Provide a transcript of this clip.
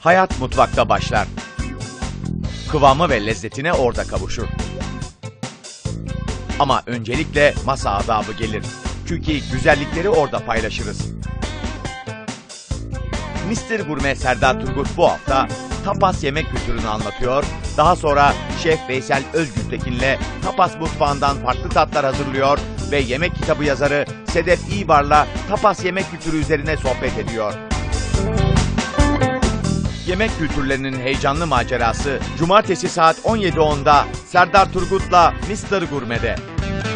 Hayat mutfakta başlar. Kıvamı ve lezzetine orada kavuşur. Ama öncelikle masa adabı gelir. Çünkü güzellikleri orada paylaşırız. Mr. Gurme Serdar Turgut bu hafta tapas yemek kültürünü anlatıyor. Daha sonra Şef Veysel Özgültekin'le tapas mutfağından farklı tatlar hazırlıyor ve yemek kitabı yazarı Sedef İbar'la tapas yemek kültürü üzerine sohbet ediyor. Yemek kültürlerinin heyecanlı macerası Cumartesi saat 17.10'da Serdar Turgut'la Mr. Gurme'de.